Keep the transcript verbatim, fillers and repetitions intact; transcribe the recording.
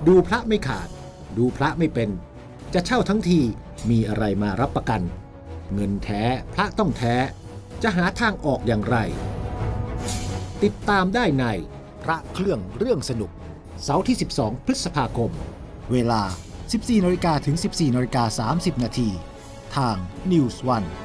ดูพระไม่ขาดดูพระไม่เป็นจะเช่าทั้งทีมีอะไรมารับประกันเงินแท้พระต้องแท้จะหาทางออกอย่างไรติดตามได้ในพระเครื่องเรื่องสนุกเสาร์ที่สิบสองพฤษภาคมเวลา สิบสี่นาฬิกา ถึง สิบสี่นาฬิกาสามสิบนาทีทาง News วัน